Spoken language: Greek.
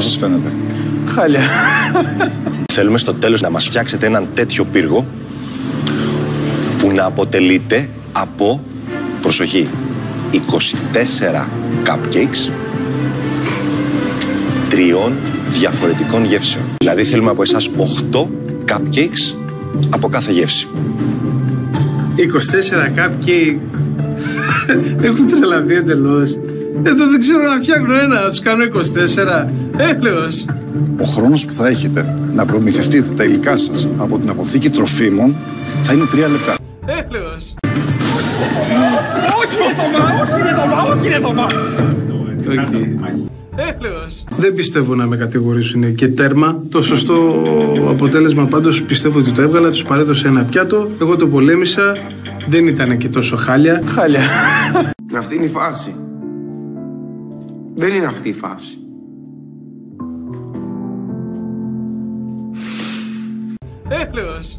Πώς σας φαίνεται? Χάλια. Θέλουμε στο τέλος να μας φτιάξετε έναν τέτοιο πύργο που να αποτελείται από, προσοχή, 24 cupcakes 3 διαφορετικών γεύσεων. Δηλαδή θέλουμε από εσάς 8 cupcakes από κάθε γεύση. 24 cupcake. Έχουν τρελαθεί εντελώς. Εδώ δεν ξέρω να φτιάχνω ένα, να τους κάνω 24. Έλεος. Ο χρόνος που θα έχετε να προμηθευτείτε τα υλικά σας από την αποθήκη τροφίμων θα είναι 3 λεπτά. Έλεος. Όχι είναι Θωμά. Έλεος. Δεν πιστεύω να με κατηγορήσουν και τέρμα. Το σωστό αποτέλεσμα πάντως πιστεύω ότι το έβγαλα. Τους παρέδωσε ένα πιάτο. Εγώ το πολέμησα. Δεν ήταν και τόσο χάλια. Χάλια. Αυτή είναι η φάση. Δεν είναι αυτή η φάση. Έλεος.